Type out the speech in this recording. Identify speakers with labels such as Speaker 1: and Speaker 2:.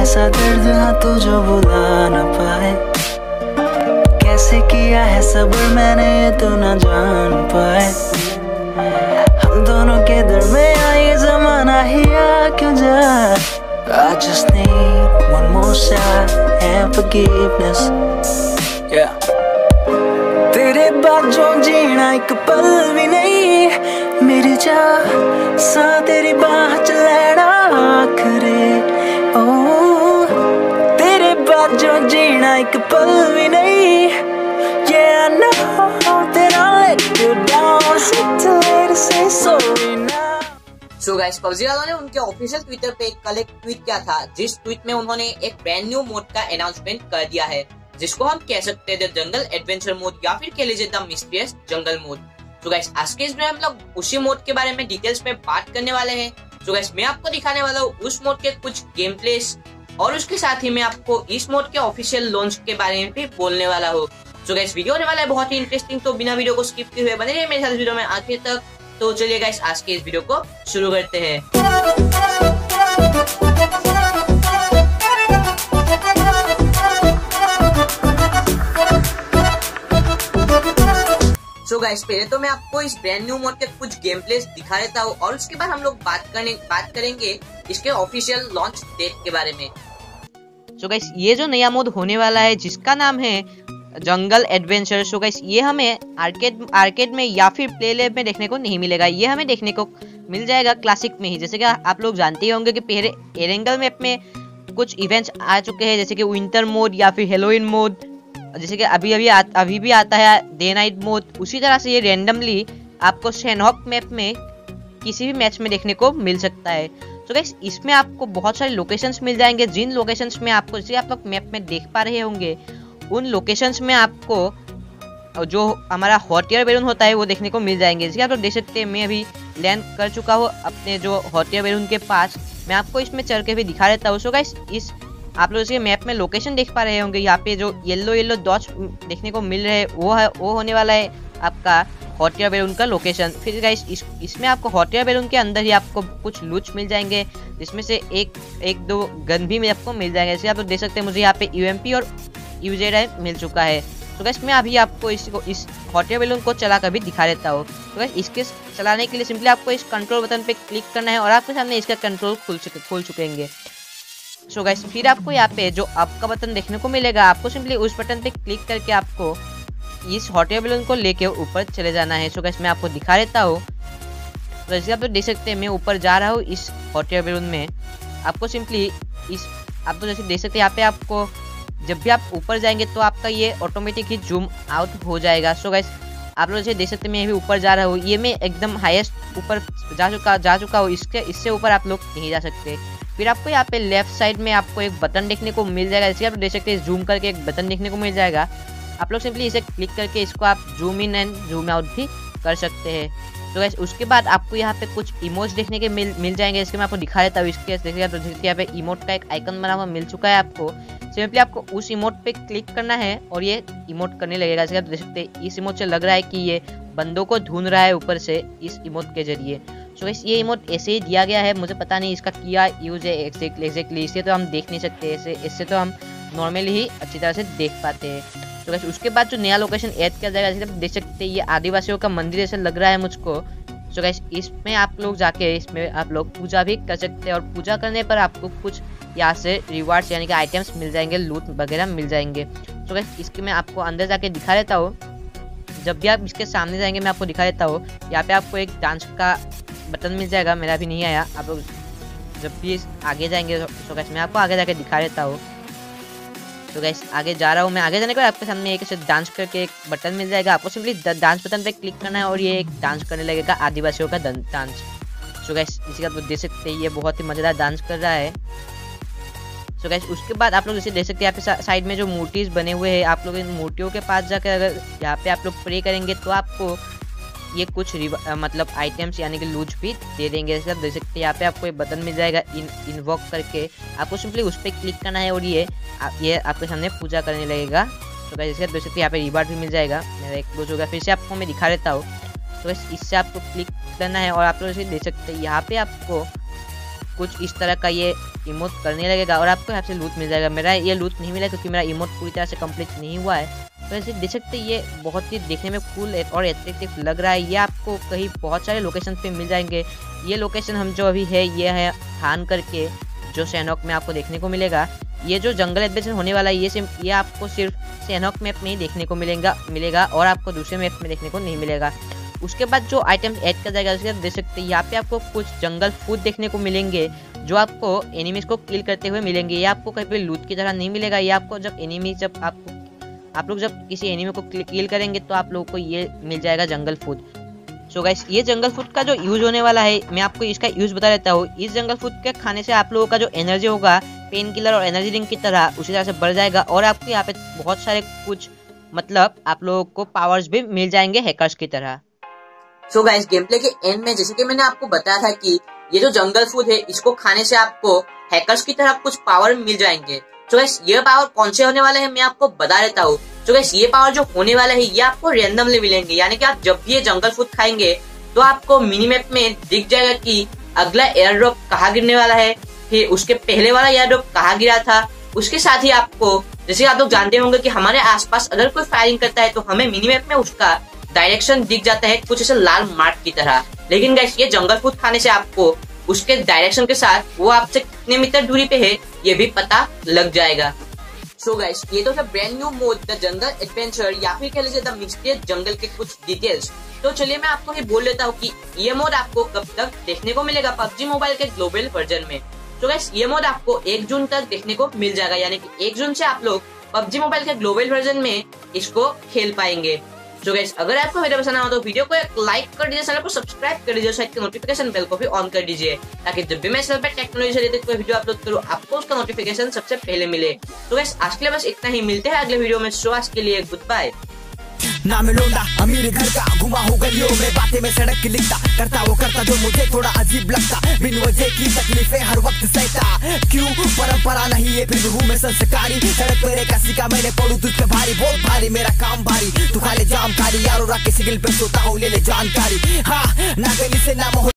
Speaker 1: ऐसा दर्द हाँ तू जो भुला न पाए, कैसे किया है सब्र मैंने ये तो ना जान पाए। हम दोनों के दरमियां ये ज़माना ही आ क्यों जाए। I just need one more shot and forgiveness, yeah। तेरे बाद जो जीना एक पल भी नहीं, मेरी चाह सा तेरी बाह च लैना आखरे। ओ तेरे बाद जो जीना एक पल भी नहीं, yeah I know that I'll let you down, it's too late to say sorry now।
Speaker 2: So guys, PUBG वालों ने उनके ऑफिशियल ट्विटर पे कल एक ट्वीट किया था, जिस ट्वीट में उन्होंने एक ब्रांड न्यू मोड का अनाउंसमेंट कर दिया है, जिसको हम कह सकते हैं द जंगल एडवेंचर मोड या फिर कह लीजिए द मिस्टीरियस जंगल मोड। तो गाइस, आज के इस वीडियो में हम लोग उसी मोड के बारे में डिटेल्स में बात करने वाले हैं। तो गाइस, मैं आपको दिखाने वाला हूँ उस मोड के कुछ गेम प्लेस, और उसके साथ ही मैं आपको इस मोड के ऑफिशियल लॉन्च के बारे में भी बोलने वाला हूँ। तो गाइस, वीडियो होने वाला है बहुत ही इंटरेस्टिंग, तो बिना वीडियो को स्किप किए हुए बने रहिए मेरे साथ वीडियो में आखिर तक। तो चलिए गाइस, आज के इस वीडियो को शुरू करते हैं। सो गाइस, पहले तो मैं आपको इस ब्रांड न्यू मोड के कुछ गेम प्लेस दिखा देता हूँ, और उसके बाद हम लोग बात करेंगे इसके ऑफिशियल लॉन्च डेट के बारे में। सो गाइस, ये जो नया मोड होने वाला है जिसका नाम है जंगल एडवेंचर, सो गाइस ये हमें आर्केड में या फिर प्ले लैब में देखने को नहीं मिलेगा। ये हमें देखने को मिल जाएगा क्लासिक में ही। जैसे कि आप लोग जानते ही होंगे कि पहले एरेंगल मैप में कुछ इवेंट्स आ चुके हैं, जैसे कि विंटर मोड या फिर हेलोविन मोड, जैसे कि अभी भी आता है डे नाइट मोड। उसी तरह से ये रैंडमली आपको सैंडहॉक मैप में किसी भी मैच में देखने को मिल सकता है। तो गाइस, इसमें आपको बहुत सारे लोकेशंस मिल जाएंगे, जिन लोकेशंस में आपको, जैसे आप लोग मैप में देख पा रहे होंगे, उन लोकेशंस में आपको जो हमारा हॉट एयर बैलून होता है वो देखने को मिल जाएंगे। जैसे आप लोग देख सकते हैं, मैं अभी लैंड कर चुका हूँ अपने जो हॉट एयर बैलून के पास। मैं आपको इसमें चढ़ के भी दिखा देता हूँ। सो गाइस, इस आप लोग इसके मैप में लोकेशन देख पा रहे होंगे, यहाँ पे जो येलो डॉट्स देखने को मिल रहे हैं वो होने वाला है आपका हॉट एयर बैलून का लोकेशन। फिर गाइस, इसमें आपको हॉट एयर बैलून के अंदर ही आपको कुछ लूट्स मिल जाएंगे, जिसमें से एक दो गन भी आपको मिल जाएंगे। जैसे आप लोग देख सकते हैं, मुझे यहाँ पे यूएमपी और यूजेड मिल चुका है। तो गाइस, मैं अभी आपको इस हॉट एयर बैलून को चला कर भी दिखा देता हूँ। तो गाइस, इसके चलाने के लिए सिंपली आपको इस कंट्रोल बटन पे क्लिक करना है और आपके सामने इसका कंट्रोल खुल चुकेंगे। सो गाइस, फिर आपको यहाँ पे जो अप का बटन देखने को मिलेगा, आपको सिंपली उस बटन पे क्लिक करके आपको इस हॉट एयर बैलून को लेके ऊपर चले जाना है। सो गाइस, मैं आपको दिखा देता हूँ। तो जैसे आप देख सकते हैं, मैं ऊपर जा रहा हूँ इस हॉट एयर बैलून में। आपको सिंपली आप तो जैसे देख सकते हैं, यहाँ पे आपको जब भी आप ऊपर जाएंगे तो आपका ये ऑटोमेटिक ही जूम आउट हो जाएगा। सो गाइस, आप लोग जैसे देख सकते हैं, मैं अभी ऊपर जा रहा हूँ। ये मैं एकदम हाईएस्ट ऊपर जा चुका हूँ। इससे ऊपर आप लोग नहीं जा सकते। फिर आपको यहाँ पे लेफ्ट साइड में आपको एक बटन देखने को मिल जाएगा, जैसे आप देख सकते हैं, जूम करके एक बटन देखने को मिल जाएगा। आप लोग सिंपली इसे क्लिक करके इसको आप zoom in and zoom out भी कर सकते हैं। तो गाइस, उसके बाद आपको यहाँ पे कुछ इमोज देखने के मिल जाएंगे, इसके मैं आपको दिखा देता हूँ। इसके देखिए, तो यहाँ पे इमोट का एक आइकन बना हुआ मिल चुका है आपको। सिंपली आपको उस इमोट पे क्लिक करना है और ये इमोट करने लगेगा। जैसे आप देख सकते हैं, इस इमोट से लग रहा है कि ये बंदों को ढूंढ रहा है ऊपर से इस इमोट के जरिए। सो गाइस, ये इमोट ऐसे ही दिया गया है, मुझे पता नहीं इसका क्या यूज है एग्जैक्टली। इसे तो हम देख नहीं सकते, इससे तो हम नॉर्मली ही अच्छी तरह से देख पाते हैं। तो गाइस, उसके बाद जो नया लोकेशन ऐड किया जाएगा, जैसे आप देख सकते हैं, ये आदिवासियों का मंदिर ऐसा लग रहा है मुझको। सो गाइस, इसमें आप लोग जाके इसमें आप लोग पूजा भी कर सकते हैं, और पूजा करने पर आपको कुछ यहाँ से रिवार्ड्स यानी कि आइटम्स मिल जाएंगे, लूट वगैरह मिल जाएंगे। सो गाइस, इसके मैं आपको अंदर जाके दिखा देता हूँ। जब भी आप इसके सामने जाएंगे, मैं आपको दिखा देता हूँ। यहाँ पे आपको एक डांस का बटन मिल जाएगा, मेरा भी नहीं आया। आप लोग जब भी आगे जाएंगे, तो गाइस मैं आपको आगे जाके दिखा देता हूँ। तो गाइस, आगे जा रहा हूँ मैं। आगे जाने के बाद आपके सामने एक ऐसे डांस करके एक बटन मिल जाएगा। आपको सिंपली डांस बटन पे क्लिक करना है और ये एक डांस करने लगेगा, आदिवासियों का डांस। सो गाइस, इसी का आप देख सकते हैं, ये बहुत ही मजेदार डांस कर रहा है। सो गाइस, उसके बाद आप लोग जैसे देख सकते हैं, यहाँ पे साइड में जो मूर्तिज बने हुए हैं, आप लोग इन मूर्तियों के पास जाकर अगर यहाँ पे आप लोग प्रे करेंगे तो आपको ये कुछ मतलब आइटम्स यानी कि लूट भी दे देंगे। जैसे आप देख सकते हैं, यहाँ पे आपको एक बटन मिल जाएगा इन्वोक करके। आपको सिंपली उस पर क्लिक करना है और ये आपके सामने पूजा करने लगेगा। तो गाइस, जैसे आप देख सकते हैं, यहाँ पे रिवार्ड भी मिल जाएगा। मेरा एक क्लोज होगा, फिर से आपको मैं दिखा देता हूँ। तो इससे आपको क्लिक करना है और आप लोग इसे देख सकते हैं, यहाँ पे आपको कुछ इस तरह का ये इमोट करने लगेगा और आपको यहाँ से लूट मिल जाएगा। मेरा ये लूट नहीं मिला क्योंकि मेरा इमोट पूरी तरह से कंप्लीट नहीं हुआ है। तो ऐसे देख सकते हैं ये बहुत ही देखने में कूल और एट्रैक्टिव लग रहा है। ये आपको कहीं बहुत सारे लोकेशन पे मिल जाएंगे। ये लोकेशन हम जो अभी है ये है थान करके, जो सैनहॉक में आपको देखने को मिलेगा। ये जो जंगल एडवेंचर होने वाला है ये आपको सिर्फ सैनहॉक मैप में ही देखने को मिलेगा और आपको दूसरे मैप में देखने को नहीं मिलेगा। उसके बाद जो आइटम ऐड कर जाएगा उसके बाद देख सकते हैं यहाँ पे आपको कुछ जंगल फूड देखने को मिलेंगे जो आपको एनिमीज को किल करते हुए मिलेंगे। ये आपको कहीं पे लूट की तरह नहीं मिलेगा। ये आपको जब आप लोग जब किसी एनिमी को किल करेंगे तो आप लोगों को ये मिल जाएगा जंगल फूड। सो गाइस ये जंगल फूड का जो यूज होने वाला है मैं आपको इसका यूज बता देता हूँ। इस जंगल फूड के खाने से आप लोगों का जो एनर्जी होगा पेन किलर और एनर्जी ड्रिंक की तरह उसी तरह से बढ़ जाएगा और आपको यहाँ पे बहुत सारे कुछ मतलब आप लोगों को पावर्स भी मिल जाएंगे हैकर्स की तरह। सो गाइस गेम प्ले के एंड में जैसे कि मैंने आपको बताया था कि ये जो जंगल फूड है इसको खाने से आपको हैकर्स की तरह कुछ पावर मिल जाएंगे। सो गाइस ये पावर कौन से होने वाले हैं मैं आपको बता देता हूँ। सो गाइस ये पावर जो होने वाला है ये आपको रैंडमली मिलेंगे, यानी कि आप जब भी ये जंगल फूड खाएंगे तो आपको मिनी मैप में दिख जाएगा कि अगला एयर ड्रॉप कहाँ गिरने वाला है, फिर उसके पहले वाला एयर ड्रॉप कहाँ गिरा था। उसके साथ ही आपको जैसे आप लोग जानते होंगे कि हमारे आसपास अगर कोई फायरिंग करता है तो हमें मिनी मैप में उसका डायरेक्शन दिख जाता है कुछ ऐसे लाल मार्क की तरह। लेकिन गाइस ये जंगल फूड खाने से आपको उसके डायरेक्शन के साथ वो आपसे कितने मीटर दूरी पे है ये भी पता लग जाएगा। सो गाइस ये तो था brand new mode the jungle adventure या फिर कह लीजिए द मिस्टीरियस जंगल के कुछ डिटेल्स। तो चलिए मैं आपको ये बोल देता हूँ कि ये मोड आपको कब तक देखने को मिलेगा पबजी मोबाइल के ग्लोबल वर्जन में। तो गाइस ये मोड आपको 1 जून तक देखने को मिल जाएगा, यानी कि 1 जून से आप लोग पबजी मोबाइल के ग्लोबल वर्जन में इसको खेल पाएंगे। तो गाइस अगर आपको वीडियो पसंद आया तो वीडियो को एक लाइक कर दीजिए, चैनल को सब्सक्राइब कर दीजिए, साइड के नोटिफिकेशन बेल को भी ऑन कर दीजिए ताकि जब भी मैं चैनल पर टेक्नोलॉजी से रिलेटेड कोई वीडियो अपलोड करूँ आपको उसका नोटिफिकेशन सबसे पहले मिले। तो गाइस आज के लिए बस इतना ही, मिलते हैं अगले वीडियो में। सो आज के लिए गुड बाय।
Speaker 3: ना मैं लौंडा अमीर घर का घुमा हो गलियों में बातें में सड़क की लिखता करता वो करता जो मुझे थोड़ा अजीब लगता बिन वजह की तकलीफें हर वक्त सहता क्यों परंपरा नहीं है फिर भी हूँ मैं संस्कारी सड़क पे का सिक्का मैंने पढ़ू तुझ पे भारी बहुत भारी मेरा काम भारी तू खा ले जामकारी यारों राके सिग्नल पे सोता हूँ ले ले जानकारी हाँ ना गली से ना